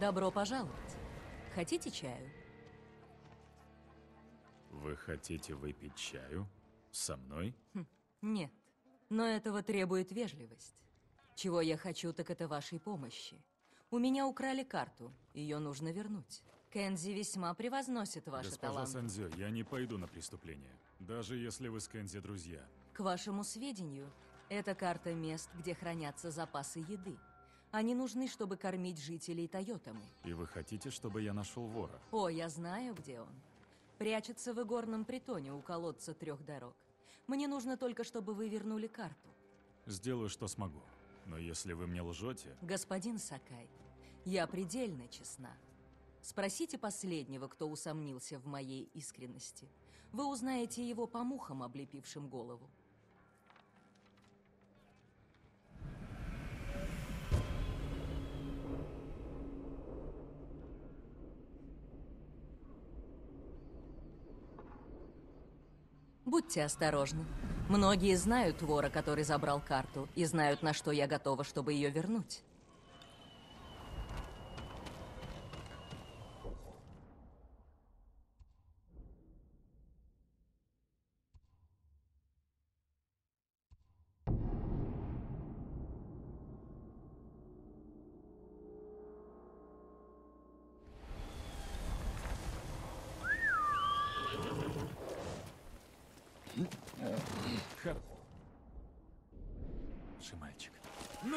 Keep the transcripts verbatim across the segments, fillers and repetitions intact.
Добро пожаловать. Хотите чаю? Вы хотите выпить чаю? Со мной? Хм, нет, но этого требует вежливость. Чего я хочу, так это вашей помощи. У меня украли карту, ее нужно вернуть. Кензи весьма превозносит ваши Госпожа таланты. Сандзё, я не пойду на преступление, даже если вы с Кензи друзья. К вашему сведению, это карта мест, где хранятся запасы еды. Они нужны, чтобы кормить жителей Тойотамы. И вы хотите, чтобы я нашел вора? О, я знаю, где он. Прячется в игорном притоне у колодца трех дорог. Мне нужно только, чтобы вы вернули карту. Сделаю, что смогу. Но если вы мне лжете... Господин Сакай, я предельно честна. Спросите последнего, кто усомнился в моей искренности. Вы узнаете его по мухам, облепившим голову. Будьте осторожны. Многие знают вора, который забрал карту, и знают, на что я готова, чтобы ее вернуть. Хороший мальчик. Но!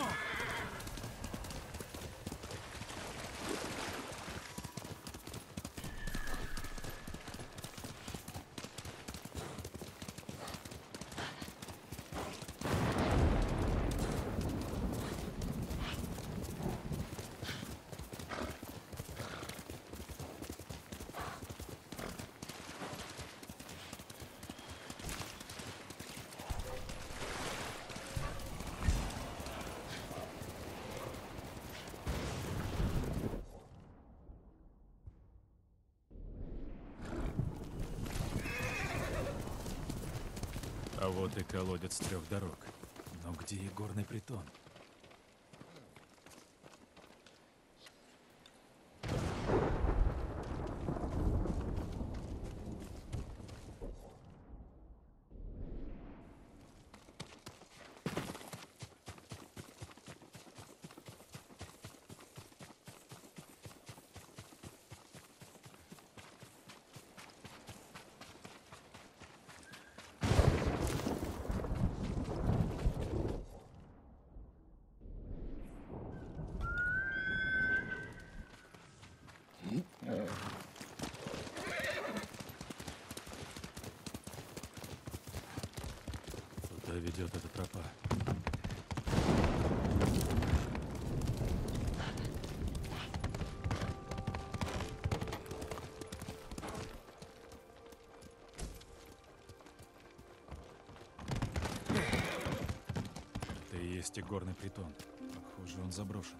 А вот и колодец трех дорог. Но где игорный притон? Куда ведет эта тропа? Это и есть игорный притон. Похоже, он заброшен.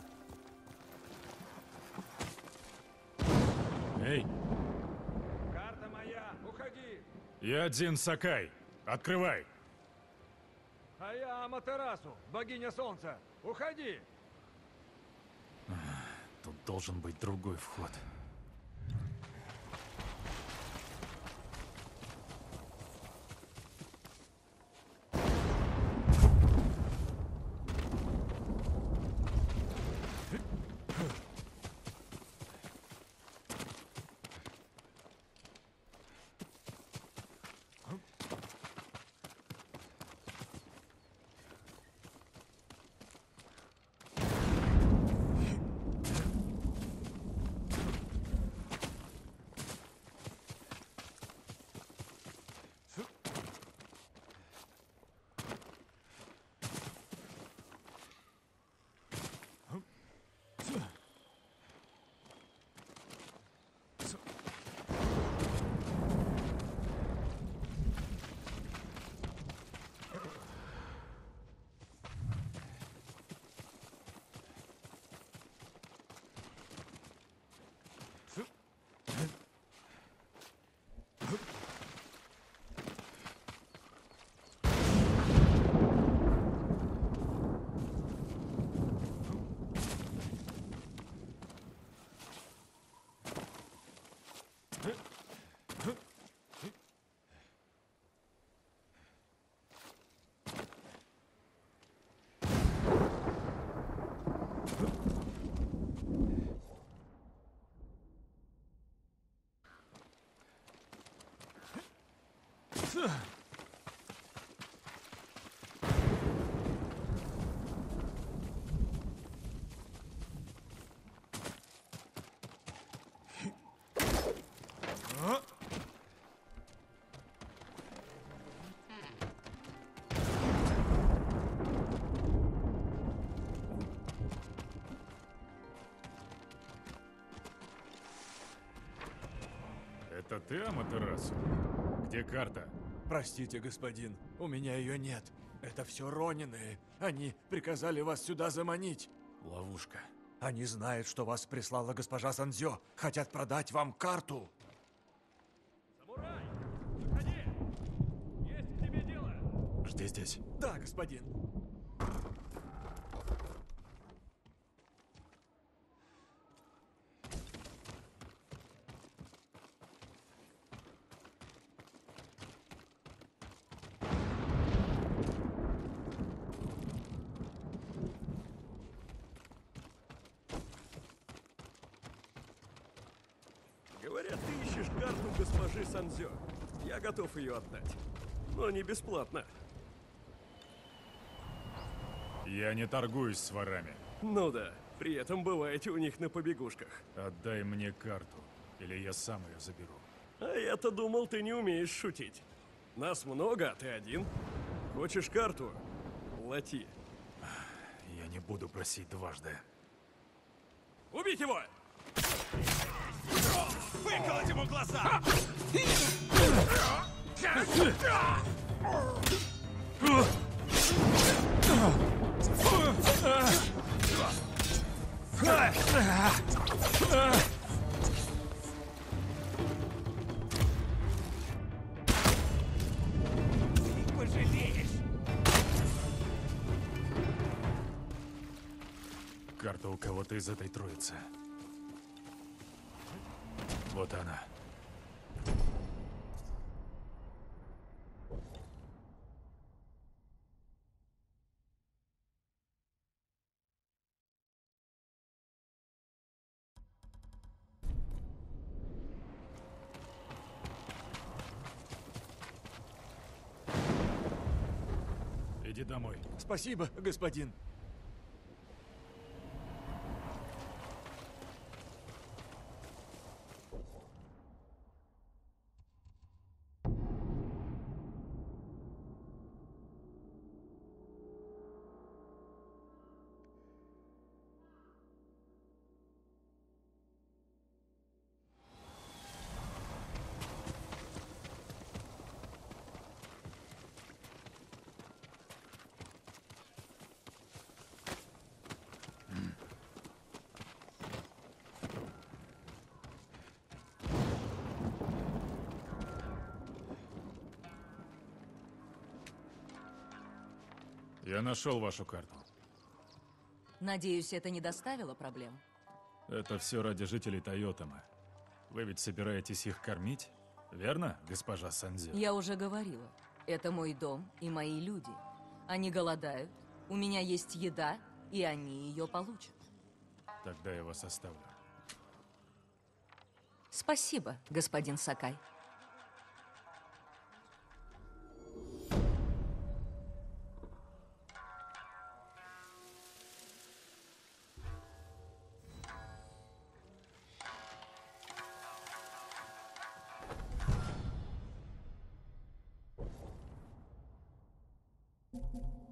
Эй! Карта моя, уходи! Я Дзин Сакай. Открывай! А я Аматерасу, богиня солнца. Уходи! Тут должен быть другой вход. Это ты, Аматерасу? Где карта? Простите, господин, у меня ее нет. Это все Ронины. Они приказали вас сюда заманить. Ловушка. Они знают, что вас прислала госпожа Сандзё. Хотят продать вам карту. Самурай! Выходи! Есть к тебе дело! Жди здесь. Да, господин. Говорят, ты ищешь карту госпожи Сандзё. Я готов ее отдать. Но не бесплатно. Я не торгуюсь с ворами. Ну да, при этом бываете у них на побегушках. Отдай мне карту, или я сам ее заберу. А я-то думал, ты не умеешь шутить. Нас много, а ты один. Хочешь карту? Плати. Я не буду просить дважды. Убить его! Выколоть ему глаза! Ты пожалеешь! Карта у кого-то из этой троицы. Вот она. Иди домой. Спасибо, господин. Я нашел вашу карту. Надеюсь, это не доставило проблем? Это все ради жителей Тойотома. Вы ведь собираетесь их кормить? Верно, госпожа Сандзё? Я уже говорила. Это мой дом и мои люди. Они голодают, у меня есть еда, и они ее получат. Тогда я вас оставлю. Спасибо, господин Сакай. Thank you.